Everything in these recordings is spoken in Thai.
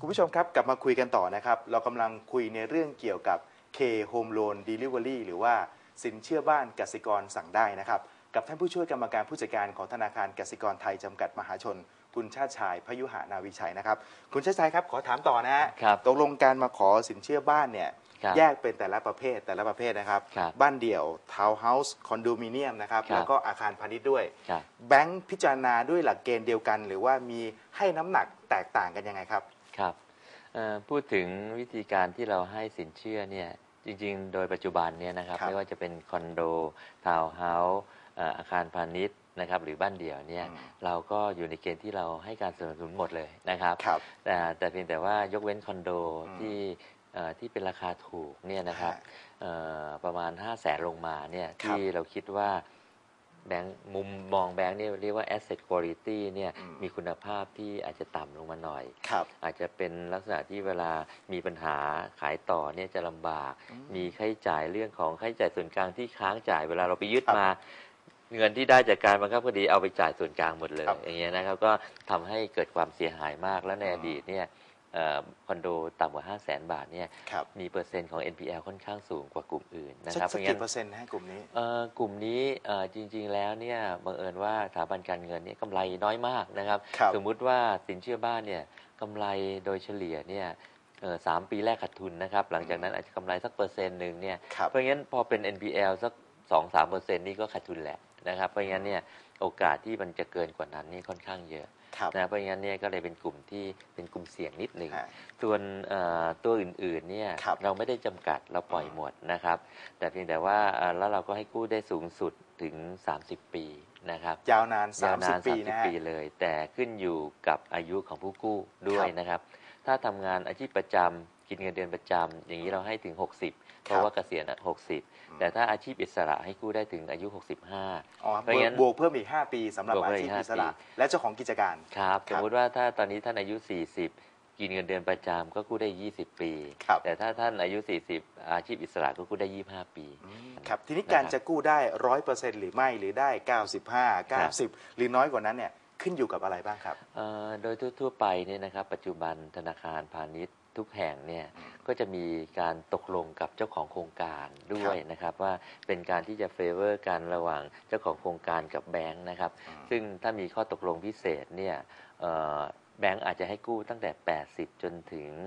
ผู้ชมครับกลับมาคุยกันต่อนะครับเรากำลังคุยในเรื่องเกี่ยวกับ K Home Loan Delivery หรือว่าสินเชื่อบ้านกสิกรสั่งได้นะครับกับท่านผู้ช่วยกรรมการผู้จัดการของธนาคารกสิกรไทยจำกัดมหาชนคุณชาติชายพยุหานาวิชัยนะครับคุณชาติชายครับขอถามต่อนะฮะตกลงการมาขอสินเชื่อบ้านเนี่ยแยกเป็นแต่ละประเภทนะครับบ้านเดี่ยวทาวน์เฮาส์คอนโดมิเนียมนะครับแล้วก็อาคารพาณิชย์ด้วยแบงค์พิจารณาด้วยหลักเกณฑ์เดียวกันหรือว่ามีให้น้ำหนักแตกต่างกันยังไงครับครับพูดถึงวิธีการที่เราให้สินเชื่อเนี่ยจริงๆโดยปัจจุบันเนี่ยนะครับไม่ว่าจะเป็นคอนโดทาวน์เฮาส์อาคารพาณิชย์นะครับหรือบ้านเดี่ยวเนี่ยเราก็อยู่ในเกณฑ์ที่เราให้การสนับสนุนหมดเลยนะครับแต่เพียงแต่ว่ายกเว้นคอนโดที่เป็นราคาถูกเนี่ยนะครับประมาณ 500,000 ลงมาเนี่ยที่เราคิดว่าแบงค์มุมมองแบงค์เนี่ยเรียกว่า asset quality เนี่ยมีคุณภาพที่อาจจะต่ำลงมาหน่อยอาจจะเป็นลักษณะที่เวลามีปัญหาขายต่อเนี่ยจะลำบากมีค่าใช้จ่ายเรื่องของค่าใช้จ่ายส่วนกลางที่ค้างจ่ายเวลาเราไปยึดมาเงินที่ได้จากการบังคับคดีเอาไปจ่ายส่วนกลางหมดเลยอย่างเงี้ยนะครับก็ทำให้เกิดความเสียหายมากและในอดีตเนี่ยคอนโดต่ำกว่า 500,000 บาทเนี่ยมีเปอร์เซ็นต์ของ NPL ค่อนข้างสูงกว่ากลุ่มอื่นนะครับสักกี่เปอร์เซ็นต์ให้กลุ่มนี้กลุ่มนี้จริงๆแล้วเนี่ยบังเอิญว่าสถาบันการเงินเนี่ยกำไรน้อยมากนะครับสมมุติว่าสินเชื่อบ้านเนี่ยกำไรโดยเฉลี่ยเนี่ย3 ปีแรกขาดทุนนะครับหลังจากนั้นอาจจะกำไรสัก1%เนี่ยเพราะงั้นพอเป็น NPL สัก 2-3% นี่ก็ขาดทุนแหละนะครับเพราะงั้นเนี่ยโอกาสที่มันจะเกินกว่านั้นนี่ค่อนข้างเยอะนะเพราะงั้นเนี่ยก็เลยเป็นกลุ่มที่เป็นกลุ่มเสี่ยงนิดหนึ่งส่วนตัวอื่นๆเนี่ยเราไม่ได้จำกัดเราปล่อยหมดนะครับแต่เพียงแต่ว่าแล้วเราก็ให้กู้ได้สูงสุดถึง30 ปีนะครับยาวนาน30 ปีเลยแต่ขึ้นอยู่กับอายุของผู้กู้ด้วยนะครับถ้าทำงานอาชีพประจำกินเงินเดือนประจำอย่างนี้เราให้ถึง60เพราะว่าเกษียณ60แต่ถ้าอาชีพอิสระให้กู้ได้ถึงอายุ65 เพราะงั้นบวกเพิ่มอีก5 ปีสำหรับอาชีพอิสระและเจ้าของกิจการครับสมมติว่าถ้าตอนนี้ท่านอายุ40กินเงินเดือนประจำก็กู้ได้20 ปีแต่ถ้าท่านอายุ40อาชีพอิสระก็กู้ได้25 ปีครับทีนี้การจะกู้ได้ 100% หรือไม่หรือได้95 90หรือน้อยกว่านั้นเนี่ยขึ้นอยู่กับอะไรบ้างครับโดยทั่วไปเนี่ยนะครับปัจจุบันธนาคารพาณิชย์ทุกแห่งเนี่ยก็จะมีการตกลงกับเจ้าของโครงการด้วยนะครับว่าเป็นการที่จะเฟเวอร์กันระหว่างเจ้าของโครงการกับแบงค์นะครับซึ่งถ้ามีข้อตกลงพิเศษเนี่ยแบงค์อาจจะให้กู้ตั้งแต่80จนถึง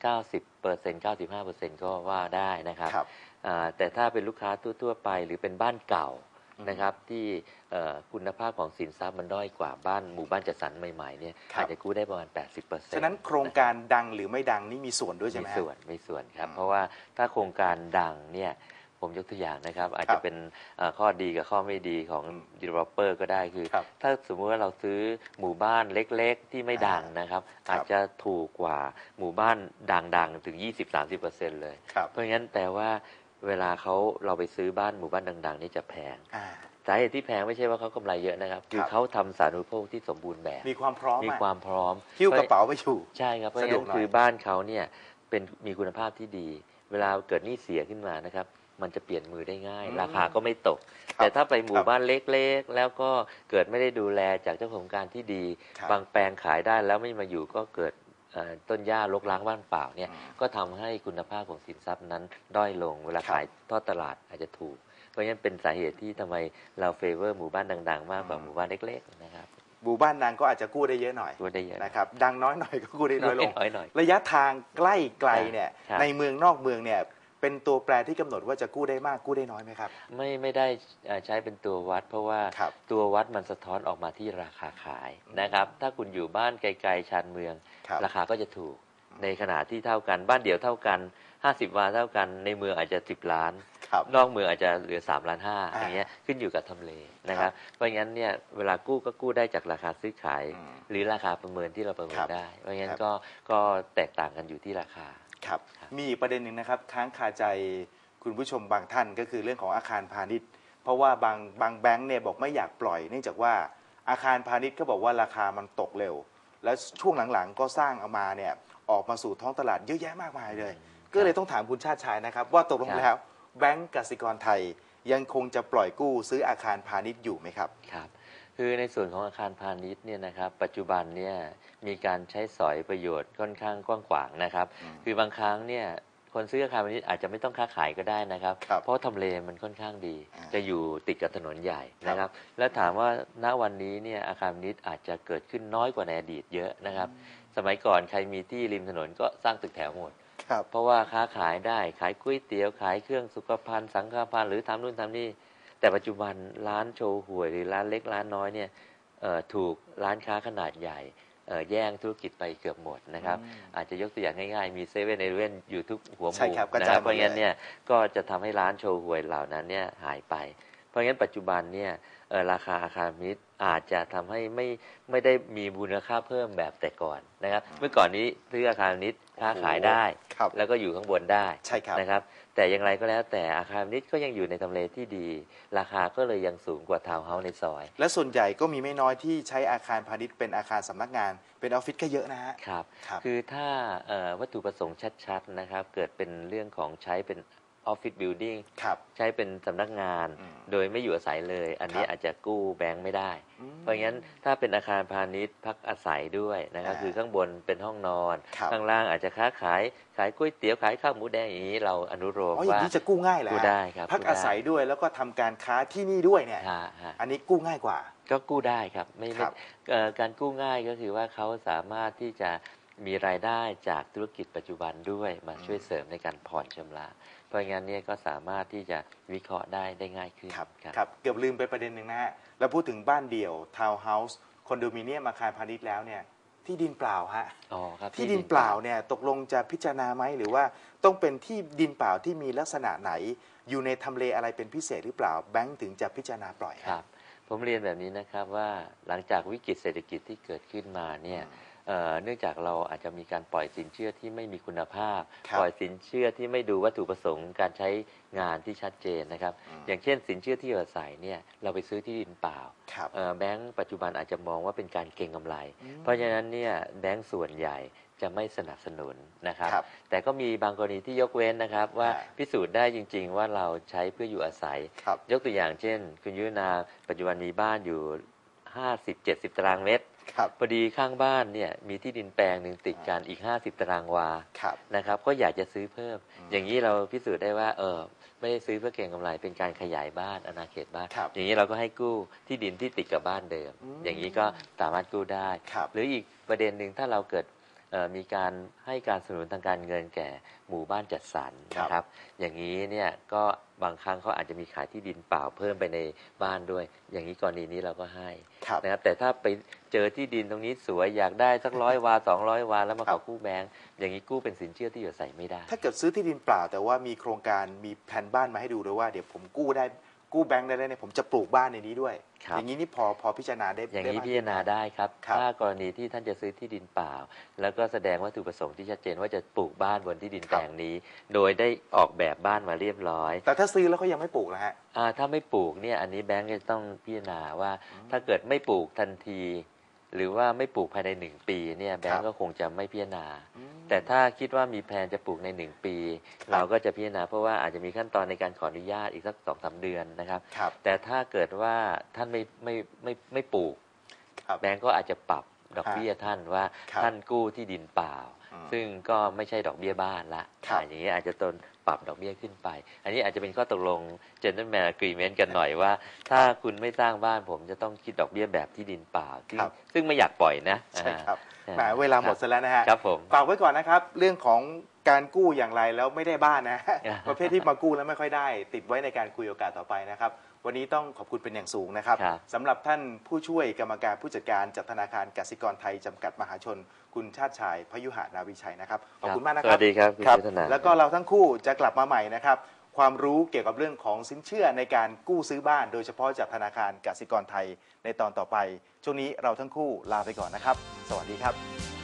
90% 95% ก็ว่าได้นะครับแต่ถ้าเป็นลูกค้าทั่วไปหรือเป็นบ้านเก่านะครับที่คุณภาพของสินทรัพย์มันด้อยกว่าบ้านหมู่บ้านจัดสรรใหม่ๆเนี่ยอาจจะกู้ได้ประมาณ 80% ฉะนั้นโครงการดังหรือไม่ดังนี่มีส่วนด้วยใช่ไหมมีส่วนครับเพราะว่าถ้าโครงการดังเนี่ยผมยกตัวอย่างนะครับอาจจะเป็นข้อดีกับข้อไม่ดีของ developer ก็ได้คือถ้าสมมติว่าเราซื้อหมู่บ้านเล็กๆที่ไม่ดังนะครับอาจจะถูกกว่าหมู่บ้านดังๆถึง 20-30% เลยเพราะงั้นแปลว่าเวลาเราไปซื้อบ้านหมู่บ้านดังๆนี่จะแพงสาเหตุที่แพงไม่ใช่ว่าเขากำไรเยอะนะครับคือเขาทำสาธารณูปโภคที่สมบูรณ์แบบมีความพร้อมหิ้วกระเป๋าไปอยู่ใช่ครับเพราะงั้นคือบ้านเขาเนี่ยมีคุณภาพที่ดีเวลาเกิดหนี้เสียขึ้นมานะครับมันจะเปลี่ยนมือได้ง่ายราคาก็ไม่ตกแต่ถ้าไปหมู่บ้านเล็กๆแล้วก็เกิดไม่ได้ดูแลจากเจ้าของการที่ดีบางแปลงขายได้แล้วไม่มาอยู่ก็เกิดต้นหญ้ารกร้างว่างเปล่าเนี่ยก็ทำให้คุณภาพของสินทรัพย์นั้นด้อยลงเวลาขายทอดตลาดอาจจะถูกเพราะฉะนั้นเป็นสาเหตุที่ทำไมเราเฟเวอร์หมู่บ้านดังๆมากกว่าหมู่บ้านเล็กๆนะครับหมู่บ้านดังก็อาจจะกู้ได้เยอะหน่อยนะครับดังน้อยหน่อยก็กู้ได้น้อยลงระยะทางใกล้ไกลเนี่ยในเมืองนอกเมืองเนี่ยเป็นตัวแปรที่กำหนดว่าจะกู้ได้มากกู้ได้น้อยไหมครับไม่ได้ใช้เป็นตัววัดเพราะว่าตัววัดมันสะท้อนออกมาที่ราคาขายนะครับถ้าคุณอยู่บ้านไกลๆชานเมืองราคาก็จะถูกในขณะที่เท่ากันบ้านเดี่ยวเท่ากัน50 วาเท่ากันในเมืองอาจจะ10 ล้านนอกเมืองอาจจะเหลือ3.5 ล้านอย่างเงี้ยขึ้นอยู่กับทำเลนะครับเพราะงั้นเนี่ยเวลากู้ก็กู้ได้จากราคาซื้อขายหรือราคาประเมินที่เราประเมินได้เพราะงั้นก็แตกต่างกันอยู่ที่ราคาครับมีอีกประเด็นหนึ่งนะครับค้างคาใจคุณผู้ชมบางท่านก็คือเรื่องของอาคารพาณิชย์เพราะว่าบางแบงค์เนี่ยบอกไม่อยากปล่อยเนื่องจากว่าอาคารพาณิชย์ก็บอกว่าราคามันตกเร็วแล้วช่วงหลังๆก็สร้างเอามาเนี่ยออกมาสู่ท้องตลาดเยอะแยะมากมายเลยก็เลยต้องถามคุณชาติชายนะครับว่าตกลงแล้วแบงก์กสิกรไทยยังคงจะปล่อยกู้ซื้ออาคารพาณิชย์อยู่ไหมครับครับคคือในส่วนของอาคารพาณิชย์เนี่ยนะครับปัจจุบันเนี่ยมีการใช้สอยประโยชน์ค่อนข้างกว้างขวางนะครับคือบางครั้งเนี่ยคนซื้ออาคารพาณิชย์อาจจะไม่ต้องค้าขายก็ได้นะครับเพราะทำเลมันค่อนข้างดีจะอยู่ติดกับถนนใหญ่นะครับแล้วถามว่าณวันนี้เนี่ยอาคารพาณิชย์อาจจะเกิดขึ้นน้อยกว่าในอดีตเยอะนะครับสมัยก่อนใครมีที่ริมถนนก็สร้างตึกแถวหมดเพราะว่าค้าขายได้ขายก๋วยเตี๋ยวขายเครื่องสุขภัณฑ์สังฆภัณฑ์หรือทำนู่นทำนี่แต่ปัจจุบันร้านโชว์หวยหรือร้านเล็กร้านน้อยเนี่ยถูกร้านค้าขนาดใหญ่แย่งธุรกิจไปเกือบหมดนะครับอาจจะยกตัวอย่างง่ายๆมีเซเว่นเว่นอยู่ทุกหัวมุมนะครับเพราะงั้นเนี่ยก็จะทำให้ร้านโชว์หวยเหล่านั้นเนี่ยหายไปเพราะงั้นปัจจุบันเนี่ยราคาอาคารพาณิชย์อาจจะทำให้ไม่ได้มีมูลค่าเพิ่มแบบแต่ก่อนนะครับเมื่อก่อนนี้ซื้ออาคารพาณิชย์ค้าขายได้แล้วก็อยู่ข้างบนได้นะครับแต่อย่างไรก็แล้วแต่อาคารพาณิชย์ก็ยังอยู่ในทำเลที่ดีราคาก็เลยยังสูงกว่าทาวน์เฮาส์ในซอยและส่วนใหญ่ก็มีไม่น้อยที่ใช้อาคารพาณิชย์เป็นอาคารสำนักงานเป็นออฟฟิศก็เยอะนะฮะครับคือถ้าวัตถุประสงค์ชัดๆนะครับเกิดเป็นเรื่องของใช้เป็นออฟฟิศบิลดิ้งใช้เป็นสำนักงานโดยไม่อยู่อาศัยเลยอันนี้อาจจะกู้แบงค์ไม่ได้เพราะงั้นถ้าเป็นอาคารพาณิชย์พักอาศัยด้วยนะครับคือข้างบนเป็นห้องนอนข้างล่างอาจจะค้าขายก๋วยเตี๋ยวขายข้าวหมูแดงอย่างนี้เราอนุโลมว่าอย่างนี้จะกู้ง่ายแหละกู้ได้ครับพักอาศัยด้วยแล้วก็ทำการค้าที่นี่ด้วยเนี่ยอันนี้กู้ง่ายกว่าก็กู้ได้ครับไม่การกู้ง่ายก็คือว่าเขาสามารถที่จะมีรายได้จากธุรกิจปัจจุบันด้วยมาช่วยเสริมในการผ่อนชำระเพราะงั้นเนี่ยก็สามารถที่จะวิเคราะห์ได้ง่ายขึ้นครับเกือบลืมไปประเด็นหนึ่งนะฮะแล้วพูดถึงบ้านเดี่ยวทาวน์เฮาส์คอนโดมิเนียมอาคารพาณิชย์แล้วเนี่ยที่ดินเปล่าฮะที่ดินเปล่าเนี่ยตกลงจะพิจารณาไหมหรือว่าต้องเป็นที่ดินเปล่าที่มีลักษณะไหนอยู่ในทำเลอะไรเป็นพิเศษหรือเปล่าแบงก์ถึงจะพิจารณาปล่อยครับผมเรียนแบบนี้นะครับว่าหลังจากวิกฤตเศรษฐกิจที่เกิดขึ้นมาเนี่ยเนื่องจากเราอาจจะมีการปล่อยสินเชื่อที่ไม่มีคุณภาพปล่อยสินเชื่อที่ไม่ดูวัตถุประสงค์การใช้งานที่ชัดเจนนะครับอย่างเช่นสินเชื่อที่อยู่อาศัยเนี่ยเราไปซื้อที่ดินเปล่าแบงก์ปัจจุบันอาจจะมองว่าเป็นการเก็งกำไรเพราะฉะนั้นเนี่ยแบงก์ส่วนใหญ่จะไม่สนับสนุนนะครับแต่ก็มีบางกรณีที่ยกเว้นนะครับว่าพิสูจน์ได้จริงๆว่าเราใช้เพื่ออยู่อาศัยยกตัวอย่างเช่นคุณยุนาปัจจุบันมีบ้านอยู่50-70 ตารางเมตรพอดีข้างบ้านเนี่ยมีที่ดินแปลงหนึ่งติดกันอีก50 ตารางวานะครับก็อยากจะซื้อเพิ่มอย่างนี้เราพิสูจน์ได้ว่าไม่ได้ซื้อเพื่อเก็งกำไรเป็นการขยายบ้านอาณาเขตบ้านอย่างนี้เราก็ให้กู้ที่ดินที่ติดกับบ้านเดิมอย่างนี้ก็สามารถกู้ได้หรืออีกประเด็นหนึ่งถ้าเราเกิดมีการให้การสนับสนุนทางการเงินแก่หมู่บ้านจัดสรรนะครับอย่างนี้เนี่ยก็บางครั้งเขาอาจจะมีขายที่ดินเปล่าเพิ่มไปในบ้านด้วยอย่างนี้กรณีนี้เราก็ให้นะครับแต่ถ้าไปเจอที่ดินตรงนี้สวยอยากได้สัก100 วา200 วาแล้วมาขอกู้แบงก์อย่างนี้กู้เป็นสินเชื่อที่อยู่อาศัยไม่ได้ถ้าเกิดซื้อที่ดินเปล่าแต่ว่ามีโครงการมีแผนบ้านมาให้ดูด้วยว่าเดี๋ยวผมกู้ได้กู้แบงค์ได้เนี่ยผมจะปลูกบ้านในนี้ด้วยอย่างนี้นี่พอพิจารณาได้อย่างนี้พิจารณาได้ครับถ้ากรณีที่ท่านจะซื้อที่ดินเปล่าแล้วก็แสดงวัตถุประสงค์ที่ชัดเจนว่าจะปลูกบ้านบนที่ดินแปลงนี้โดยได้ออกแบบบ้านมาเรียบร้อยแต่ถ้าซื้อแล้วเขายังไม่ปลูกนะฮะถ้าไม่ปลูกเนี่ยอันนี้แบงก์จะต้องพิจารณาว่าถ้าเกิดไม่ปลูกทันทีหรือว่าไม่ปลูกภายใน1 ปีเนี่ยแบงก์ก็คงจะไม่พิจารณาแต่ถ้าคิดว่ามีแผนจะปลูกใน1 ปีเราก็จะพิจารณาเพราะว่าอาจจะมีขั้นตอนในการขออนุญาตอีกสัก2-3 เดือนนะครับแต่ถ้าเกิดว่าท่านไม่ปลูกแบงก์ก็อาจจะปรับดอกเบี้ยท่านว่าท่านกู้ที่ดินเปล่าซึ่งก็ไม่ใช่ดอกเบี้ยบ้านละอย่างนี้อาจจะต้นปรับดอกเบี้ยขึ้นไปอันนี้อาจจะเป็นข้อตกลง Gentleman Agreement กันหน่อยว่าถ้าคุณไม่สร้างบ้านผมจะต้องคิดดอกเบี้ยแบบที่ดินเปล่าซึ่งไม่อยากปล่อยนะใช่ครับเวลาหมดซะแล้วนะฮะครับผมฝากไว้ก่อนนะครับเรื่องของการกู้อย่างไรแล้วไม่ได้บ้านนะประเภทที่มากู้แล้วไม่ค่อยได้ติดไว้ในการคุยโอกาสต่อไปนะครับวันนี้ต้องขอบคุณเป็นอย่างสูงนะครับสำหรับท่านผู้ช่วยกรรมการผู้จัดการจากธนาคารกสิกรไทยจำกัดมหาชนคุณชาติชายพยุหนาวิชัยนะครับขอบคุณมากนะครับสวัสดีครับแล้วก็เราทั้งคู่จะกลับมาใหม่นะครับความรู้เกี่ยวกับเรื่องของสินเชื่อในการกู้ซื้อบ้านโดยเฉพาะจากธนาคารกสิกรไทยในตอนต่อไปช่วงนี้เราทั้งคู่ลาไปก่อนนะครับสวัสดีครับ